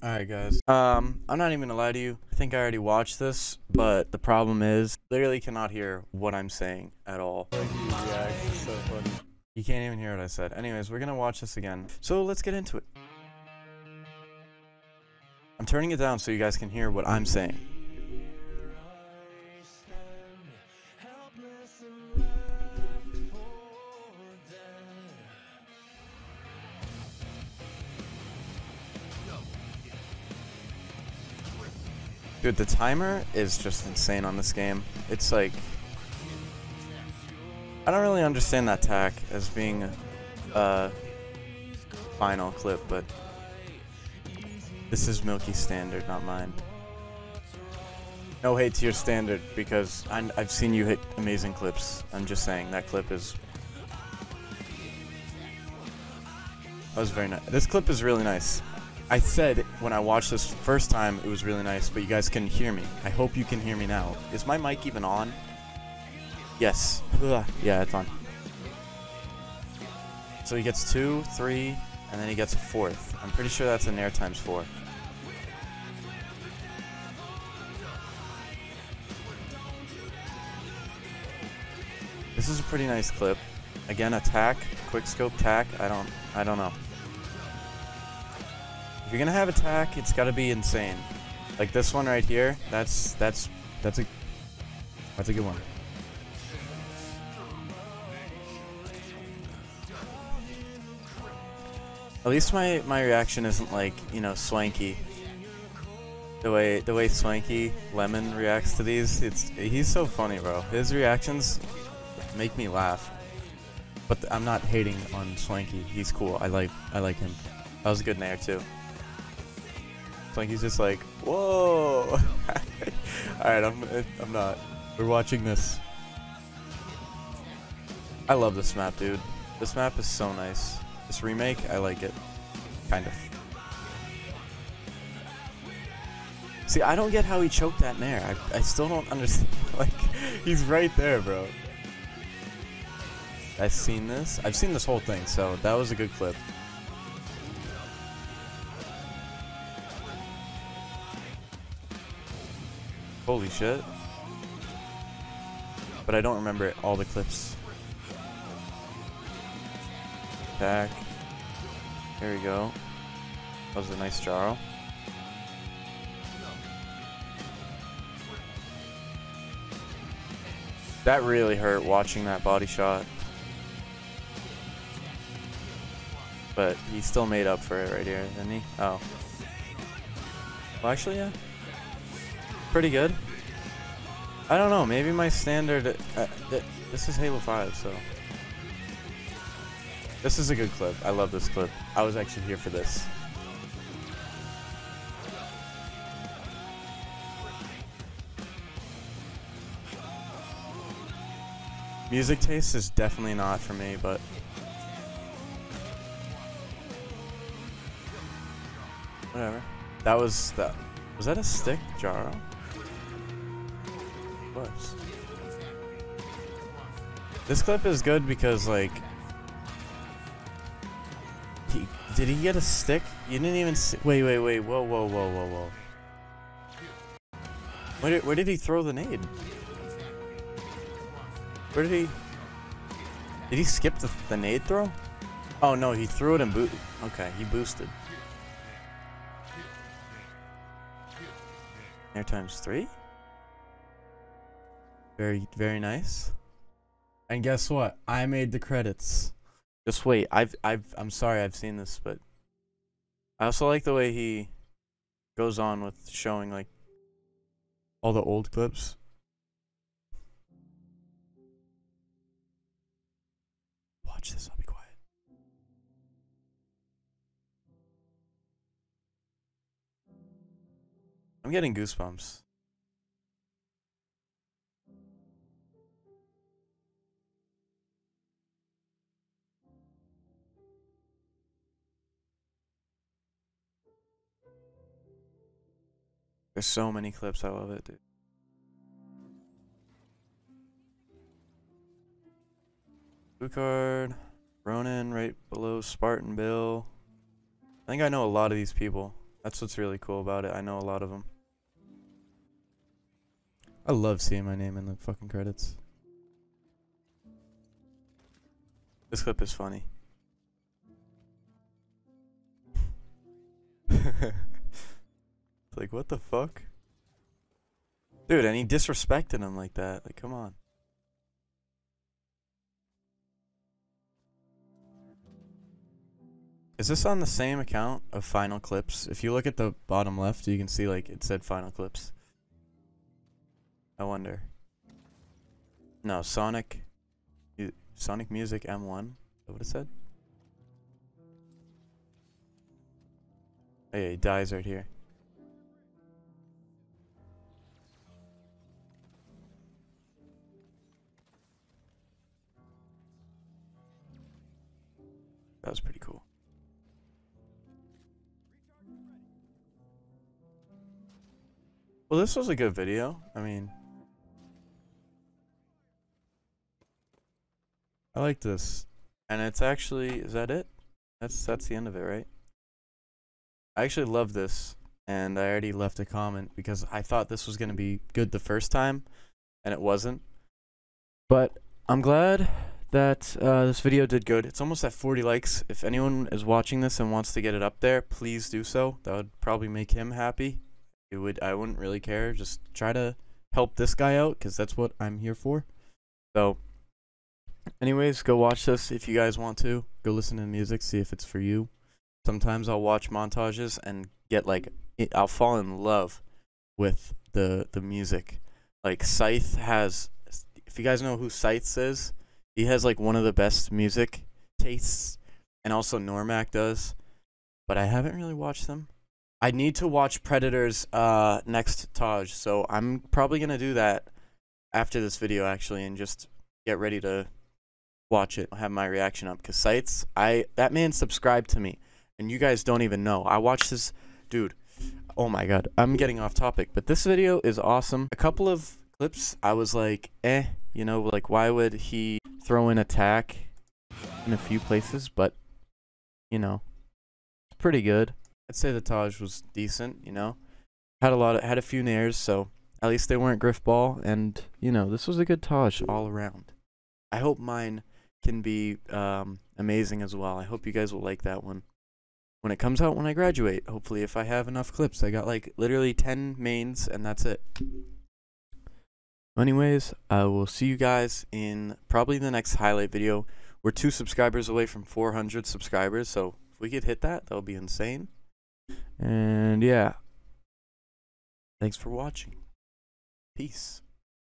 Alright guys, I'm not even gonna lie to you. I think I already watched this, but the problem is, literally cannot hear what I'm saying at all. Yeah, it's so funny. You can't even hear what I said. Anyways, we're gonna watch this again. So let's get into it. I'm turning it down so you guys can hear what I'm saying. Dude, the timer is just insane on this game. It's like, I don't really understand that tack as being a final clip, but this is Milky's standard, not mine. No hate to your standard, because I've seen you hit amazing clips. I'm just saying, that clip is... That was very nice. This clip is really nice. I said when I watched this first time it was really nice, but you guys couldn't hear me. I hope you can hear me now. Is my mic even on? Yes. Ugh. Yeah, it's on. So he gets 2, 3, and then he gets a 4th. I'm pretty sure that's an air times 4. This is a pretty nice clip. Again, attack, quick scope tack. I don't know. If you're gonna have attack, it's gotta be insane. Like this one right here. That's a good one. At least my reaction isn't like, you know, Swanky. The way Swanky Lemon reacts to these, he's so funny, bro. His reactions make me laugh. But I'm not hating on Swanky. He's cool. I like him. That was a good nair too. Swanky's just like, whoa. Alright, I'm not. We're watching this. I love this map, dude. This map is so nice. This remake, I like it. Kind of. See, I don't get how he choked that nair. I still don't understand. Like, he's right there, bro. I've seen this. I've seen this whole thing, so that was a good clip. Holy shit. But I don't remember all the clips. Back. There we go. That was a nice Jaro. That really hurt watching that body shot. But he still made up for it right here, didn't he? Oh. Well, actually, yeah. Pretty good. I don't know, maybe my standard... this is Halo 5, so... This is a good clip. I love this clip. I was actually here for this. Music taste is definitely not for me, but... Whatever. That was... Was that a stick, Jaro? It was. This clip is good because, like... Did he get a stick? You didn't even see... Wait. Whoa. Where did he throw the nade? Where did he... Did he skip the nade throw? Oh no, he threw it and boosted. Okay, he boosted. Air times 3? Very nice. And guess what? I made the credits. Just wait. I'm sorry I've seen this, but I also like the way he goes on with showing like all the old clips. Watch this, I'll be quiet. I'm getting goosebumps. There's so many clips, I love it, dude. Blue card, Ronin right below Spartan Bill. I think I know a lot of these people. That's what's really cool about it. I know a lot of them. I love seeing my name in the fucking credits. This clip is funny. It's like, what the fuck? Dude, and he disrespected him like that. Like, come on. Is this on the same account of Final Clips? If you look at the bottom left, you can see, like, it said Final Clips. I wonder. No, Sonic Music M1. Is that what it said? Oh yeah, he dies right here. That was pretty cool. Well, this was a good video. I mean, I like this. And it's actually, is that it? That's the end of it, right? I actually love this, and I already left a comment because I thought this was going to be good the first time, and it wasn't. But I'm glad that this video did good. It's almost at 40 likes. If anyone is watching this and wants to get it up there, please do so. That would probably make him happy. I wouldn't really care. Just try to help this guy out, because that's what I'm here for. So, anyways, go watch this if you guys want to. Go listen to the music, see if it's for you. Sometimes I'll watch montages and get like, I'll fall in love with the music. Like Scythe has, if you guys know who Scythe is, he has like one of the best music tastes, and also Normac does, but I haven't really watched them. I need to watch Predator's next Taj, so I'm probably gonna do that after this video actually, and just get ready to watch it. I'll have my reaction up, because Scythe's, that man subscribed to me, and you guys don't even know. I watched this dude. Oh my god, I'm getting off topic, but this video is awesome. A couple of clips I was like, you know, like why would he throw in attack in a few places, but you know, it's pretty good. I'd say the Taj was decent, you know. Had a few nairs, so at least they weren't griff ball, and you know, this was a good Taj all around. I hope mine can be amazing as well. I hope you guys will like that one when it comes out when I graduate. Hopefully, if I have enough clips. I got like literally 10 mains, and that's it. Anyways, I will see you guys in probably the next highlight video. We're 2 subscribers away from 400 subscribers, so if we could hit that, that would be insane. And yeah, thanks for watching. Peace.